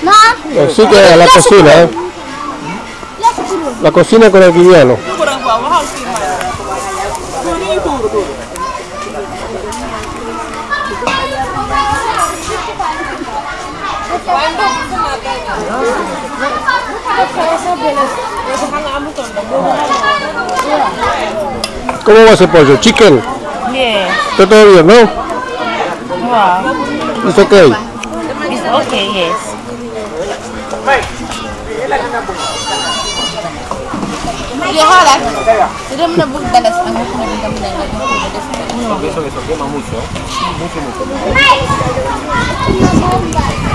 Así que a la cocina, ¿eh? La cocina con el guineano. ¿Cómo va ese pollo? Chicken. Yeah. ¿Está todo bien, no? Wow. ¿It's okay? It's okay, yes. Yo ahora, sudah menebus dalas ang benar-benar Eso quema mucho.